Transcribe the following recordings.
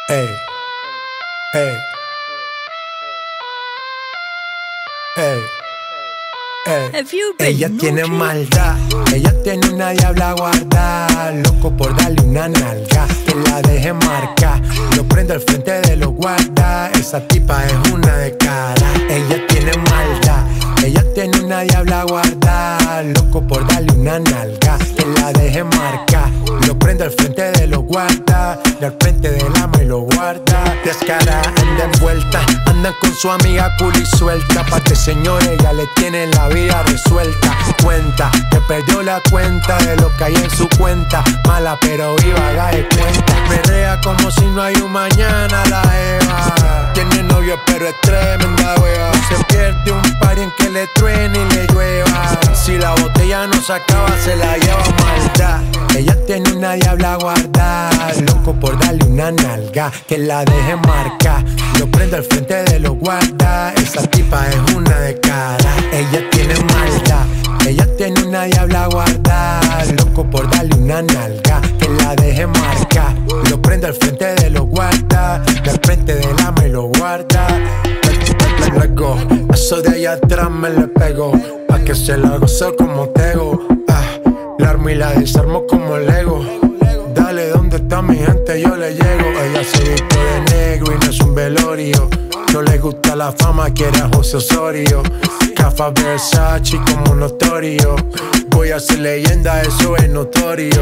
Ey, ey, ey, ey. Ella tiene maldad, ella tiene una diabla guardada, loco por darle una nalga, que la deje marcar, lo prende al frente de los guardas, esa tipa es una de cara. Ella tiene maldad, ella tiene una diabla guardada, loco por darle una nalga, que la deje marcar, lo prende al frente de los guardas, y al frente del ama y lo guarda. Descara, anda envuelta, andan con su amiga cool y suelta, pa' que señores ya le tienen la vida resuelta. Cuenta que perdió la cuenta de lo que hay en su cuenta, mala pero viva, haga de cuenta. Perrea como si no hay un mañana la Eva, tiene novio pero es tremenda wea. Se pierde un par en que le truene y le llueva, si la botella no se acaba se la lleva maldad. Ella tiene una diabla guardada, loco por darle una nalga, que la deje marcar, lo prende al frente de los guardas, esa tipa es una de cara. Ella tiene maldad, ella tiene una diabla guardada, loco por darle una nalga, que la deje marcar, lo prende al frente de los guardas, y al frente del ama y lo guarda. Luego, eso de allá atrás me le pego, pa' que se la goce como tego. La armo y la desarmo como Lego. Dale, ¿dónde está mi gente? Yo le llego. Ella se viste de negro y no es un velorio. No le gusta la fama, quiere a José Osorio. Cafa Versace como notorio. Voy a ser leyenda, eso es notorio.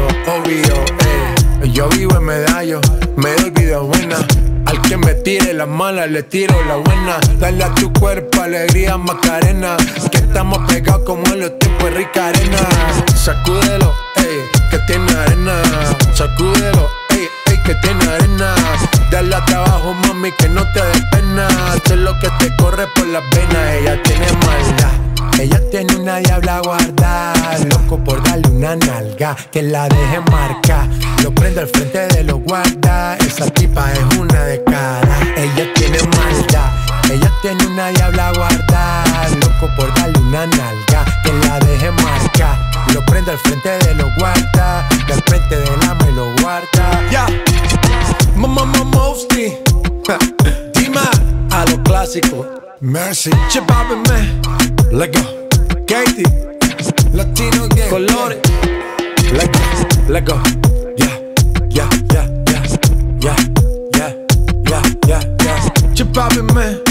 Obvio, yo vivo en medallo, me doy vida buena. Al que me tire la mala, le tiro la buena. Dale a tu cuerpo alegría, Macarena, que estamos pegados como en los tiempos de Rica Arena. Sacúdelo, ey, que tiene arena. Sacúdelo, ey, ey, que tiene arena. Dale a trabajo, mami, que no te dé pena. Sé lo que te corre por las venas. Ella tiene maldad, ella tiene una diabla guardada, loco por darle una nalga, que la deje marcar, lo prende al frente de los guardas, esa tipa es una de cara. Ella tiene maldad, ella tiene una diabla guardada, loco por darle una nalga, que la deje marcar, lo prende al frente de los guardas, y al frente del ama y lo guarda. Ya, Mamá Mosty, Dima, a lo clásico. Mercy, Chepape, man, let's go. Katie, Latino Gang, Colores, let's go. Yeah, yeah, yeah, yeah, yeah, yeah, yeah, yeah, yeah. Chepape, man.